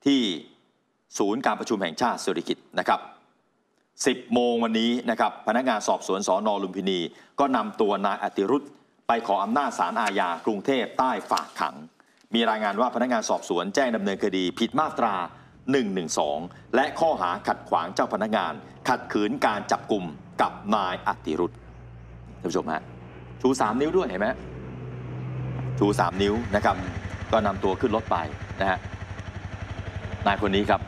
ที่ศูนย์การประชุมแห่งชาติสิริกิติ์นะครับ10 โมงวันนี้นะครับพนักงานสอบสวนสน.ลุมพินีก็นำตัวนายอติรุธไปขออำนาจศาลอาญากรุงเทพใต้ฝากขังมีรายงานว่าพนักงานสอบสวนแจ้งดำเนินคดีผิดมาตรา112และข้อหาขัดขวางเจ้าพนักงานขัดขืนการจับกุมกับนายอติรุธท่านผู้ชมฮะชู3 นิ้วด้วยเห็นไหมชู3 นิ้วนะครับก็นำตัวขึ้นรถไปนะฮะนายคนนี้ครับ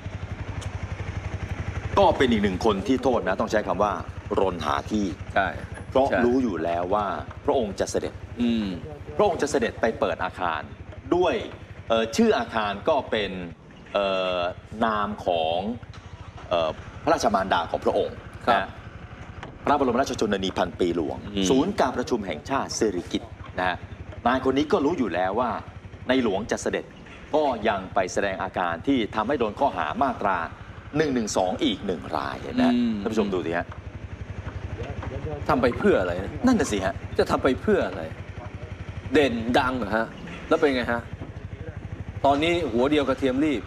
ก็เป็นอีก1 คนที่โทษนะต้องใช้คำว่ารนหาที่ใช่เพราะรู้อยู่แล้วว่าพระองค์จะเสด็จพระองค์จะเสด็จไปเปิดอาคารด้วยชื่ออาคารก็เป็นนามของพระราชมารดาของพระองค์นะพระบรมราชชนนีพันปีหลวงศูนย์การประชุมแห่งชาติสิริกิติ์นะนายคนนี้ก็รู้อยู่แล้วว่าในหลวงจะเสด็จก็ยังไปแสดงอาการที่ทำให้โดนข้อหามาตรา112อีก1 รายนะท่านผู้ชมดูสิฮะทำไปเพื่ออะไรนั่นน่ะสิฮะจะทำไปเพื่ออะไรเด่นดังเหรอฮะแล้วเป็นไงฮะตอนนี้หัวเดียวกระเทียมรีบ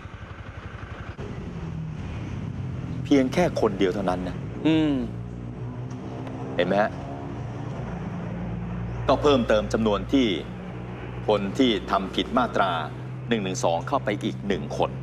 เพียงแค่คนเดียวเท่านั้นนะเห็นไหมฮะก็เพิ่มเติมจำนวนที่คนที่ทำผิดมาตรา112เข้าไปอีก1 คน